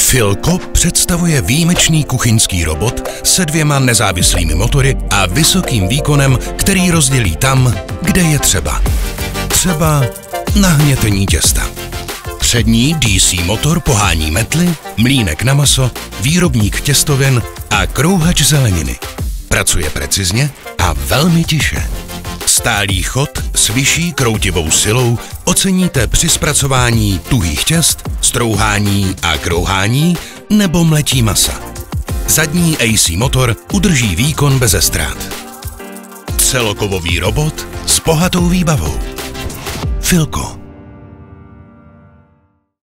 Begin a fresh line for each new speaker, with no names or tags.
Filco představuje výjimečný kuchyňský robot se 2 nezávislými motory a vysokým výkonem, který rozdělí tam, kde je třeba. Třeba na hnětení těsta. Přední DC motor pohání metly, mlýnek na maso, výrobník těstovin a krouhač zeleniny. Pracuje precizně a velmi tiše. Stálý chod s vyšší kroutivou silou oceníte při zpracování tuhých těst, strouhání a krouhání nebo mletí masa. Zadní AC motor udrží výkon beze ztrát. Celokovový robot s bohatou výbavou. Filco.